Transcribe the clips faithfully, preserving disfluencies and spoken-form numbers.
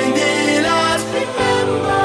find it out. Remember.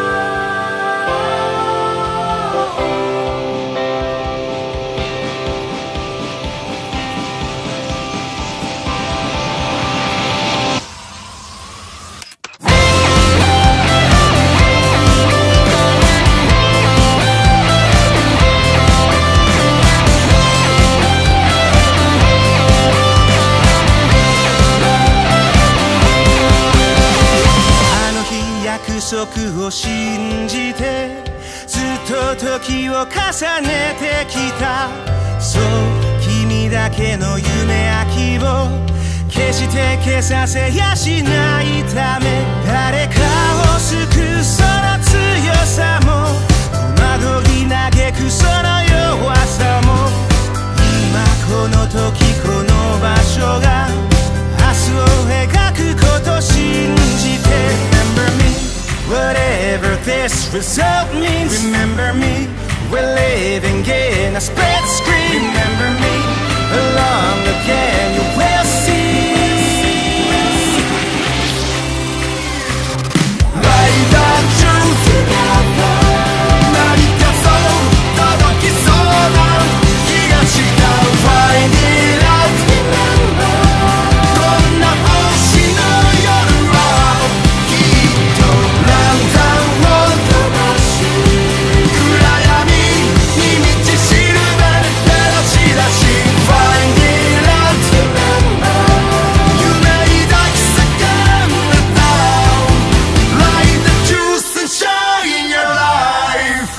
約束を信じてずっと時を重ねてきた。そう君だけの夢や希望決して消させやしないため、誰かを救うその強さも戸惑い嘆くその弱さも、今この時この場所が明日を描くこと信じて。 Remember me whatever this result means. Remember me, we're living in a split screen. Remember me, along again you will see. Light the truth together. 何かそう届きそうな気がした。Find it out. Remember. どんな星の夜はきっとランタンを飛ばし暗闇に満ちシルバー照らし出し Find it out. Remember. 夢抱き叫んでた Light the truth and shine your life.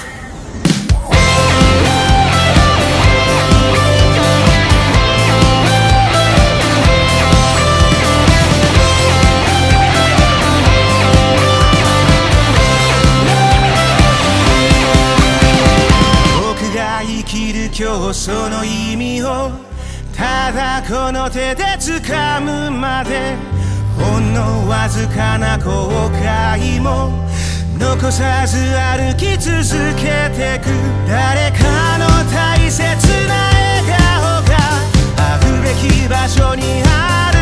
僕が生きる今日その意味をただこの手で掴むまで、ほんのわずかな後悔も残さず歩き続けてく。誰かの大切な笑顔があるべき場所にある。